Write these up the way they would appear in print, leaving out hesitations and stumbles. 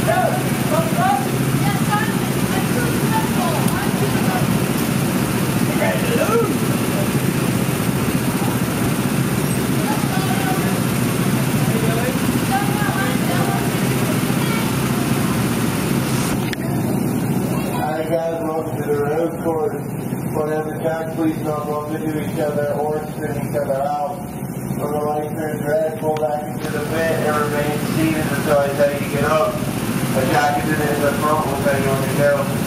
Whenever traffic police don't bump into each other or spin each other out, when the light turns red, pull back into the pit and remain seated until I tell you to get up. A jacket in the front will tell you when to go.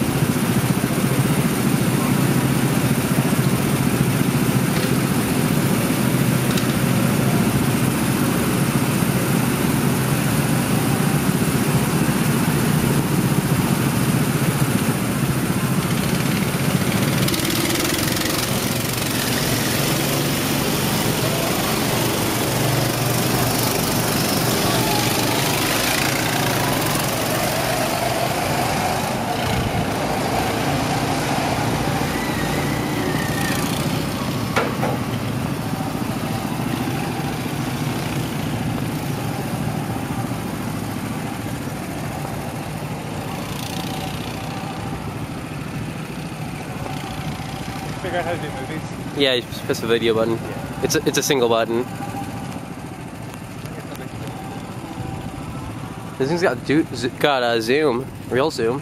Figure out how to do movies? Yeah, you just press the video button. Yeah. It's a single button. This thing's got zoom, real zoom.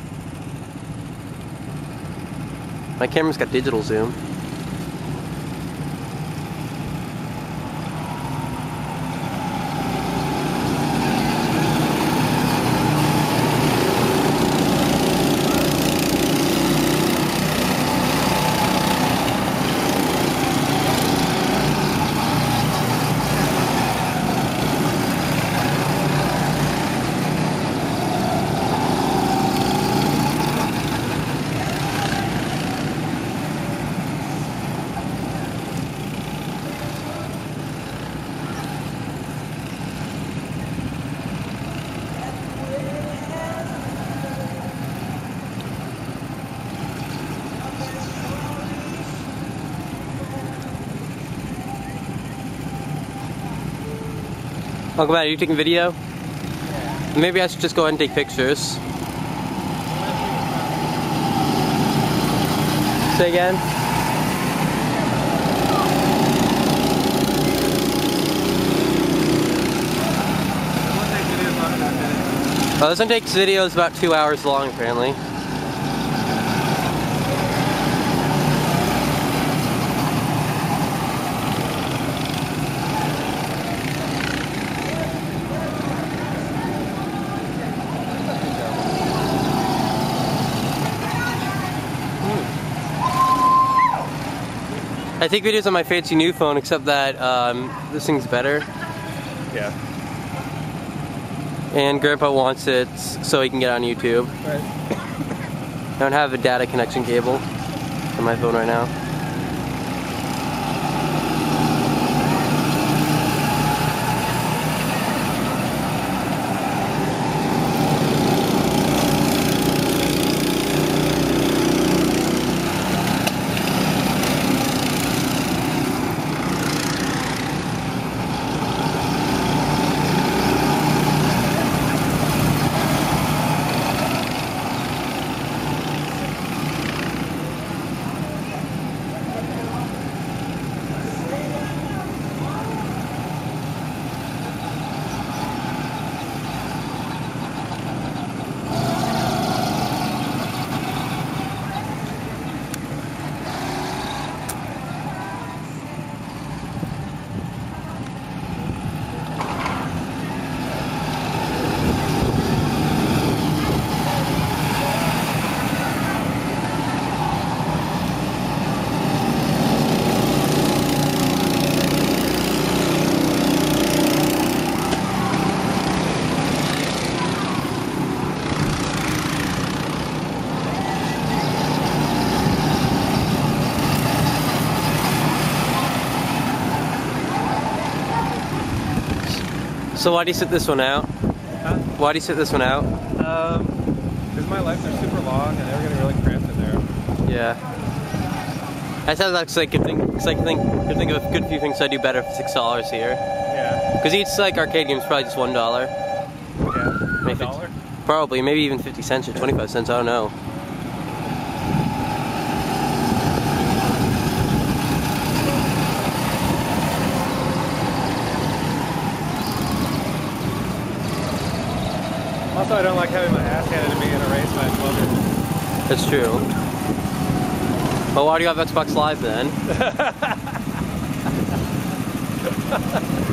My camera's got digital zoom. Uncle Matt, are you taking video? Yeah. Maybe I should just go ahead and take pictures. Say again? Oh, this one takes videos about 2 hours long, apparently. I take videos on my fancy new phone, except that this thing's better. Yeah. And Grandpa wants it so he can get on YouTube. Right. I don't have a data connection cable on my phone right now. So why do you sit this one out? Huh? Why do you sit this one out? Because my legs are super long and they're getting really cramped in there. Yeah. I thought that's like could think of a good few things I do better for $6 here. Yeah. Because each like arcade game is probably just $1. Yeah. $1? Probably, maybe even 50 cents or 25 cents, I don't know. Also, I don't like having my ass handed to me in a race match longer. That's true. Well, why do you have Xbox Live then?